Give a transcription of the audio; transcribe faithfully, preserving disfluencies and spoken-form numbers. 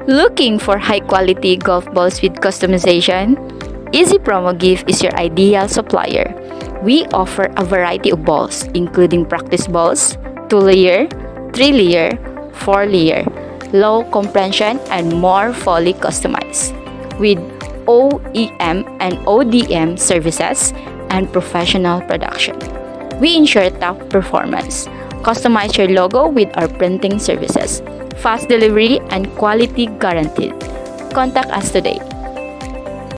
Looking for high-quality golf balls with customization? Easypromogift is your ideal supplier. We offer a variety of balls, including practice balls, two-layer, three-layer, four-layer, low compression, and more fully customized. With O E M and O D M services and professional production, we ensure top performance. Customize your logo with our printing services. Fast delivery and quality guaranteed. Contact us today.